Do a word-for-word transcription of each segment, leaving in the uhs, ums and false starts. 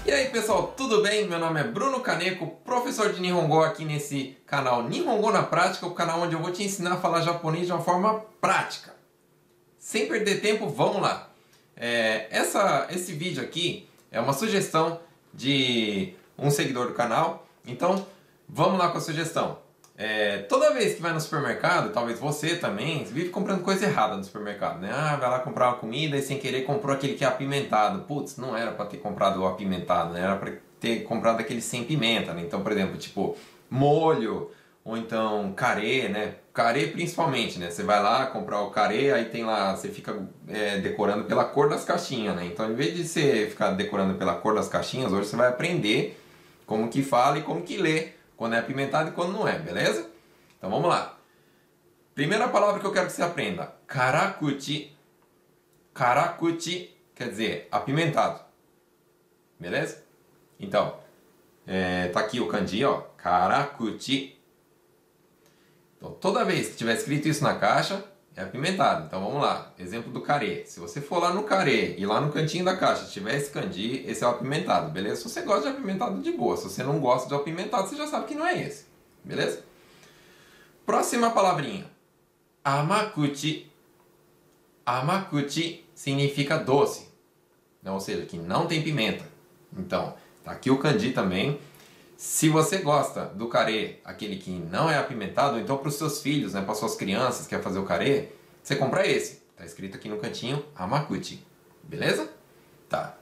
E aí pessoal, tudo bem? Meu nome é Bruno Kaneko, professor de Nihongo aqui nesse canal Nihongo na Prática, o canal onde eu vou te ensinar a falar japonês de uma forma prática. Sem perder tempo, vamos lá! É, essa, esse vídeo aqui é uma sugestão de um seguidor do canal, então vamos lá com a sugestão. É, toda vez que vai no supermercado, talvez você também, vive comprando coisa errada no supermercado, né? Ah, vai lá comprar uma comida e sem querer comprou aquele que é apimentado. Putz, não era para ter comprado o apimentado, né? Era para ter comprado aquele sem pimenta, né? Então, por exemplo, tipo molho, ou então carê, né? Carê principalmente, né? Você vai lá comprar o carê, aí tem lá, você fica é, decorando pela cor das caixinhas, né? Então, em vez de você ficar decorando pela cor das caixinhas, hoje você vai aprender como que fala e como que lê quando é apimentado e quando não é, beleza? Então vamos lá. Primeira palavra que eu quero que você aprenda. Karakuchi. Karakuchi quer dizer apimentado. Beleza? Então, é, tá aqui o kanji, ó. Karakuchi. Então, toda vez que tiver escrito isso na caixa, é apimentado. Então vamos lá. Exemplo do carê. Se você for lá no carê e lá no cantinho da caixa tiver esse kanji, esse é o apimentado, beleza? Se você gosta de apimentado, de boa. Se você não gosta de apimentado, você já sabe que não é esse. Beleza? Próxima palavrinha. Amakuchi. Amakuchi significa doce. Ou seja, que não tem pimenta. Então, tá aqui o kanji também. Se você gosta do carê, aquele que não é apimentado, então para os seus filhos, né, para suas crianças que quer fazer o carê, você compra esse. Tá escrito aqui no cantinho, Amakuchi. Beleza? Tá.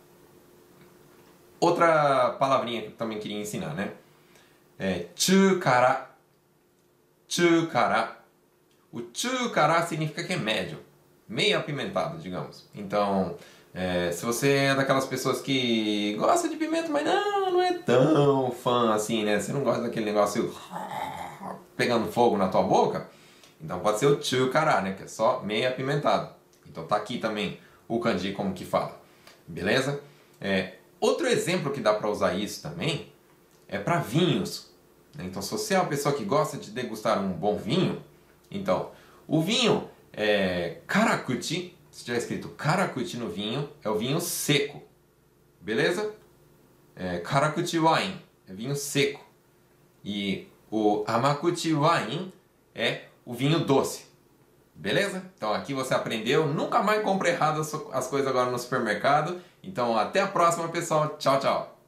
Outra palavrinha que eu também queria ensinar, né? É chukara. Chukara. O chukara significa que é médio. Meio apimentado, digamos. Então, é, se você é daquelas pessoas que gosta de pimenta, mas não, não é tão fã assim, né? Você não gosta daquele negócio pegando fogo na tua boca, então pode ser o chukara, né? Que é só meio apimentado. Então tá aqui também o kanji como que fala. Beleza? É, outro exemplo que dá para usar isso também é para vinhos. Então se você é uma pessoa que gosta de degustar um bom vinho, então o vinho é karakuchi. Se tiver escrito karakuchi no vinho, é o vinho seco. Beleza? É, karakuchi wine é vinho seco. E o amakuchi wine é o vinho doce. Beleza? Então aqui você aprendeu. Nunca mais compre errado as coisas agora no supermercado. Então até a próxima, pessoal. Tchau, tchau.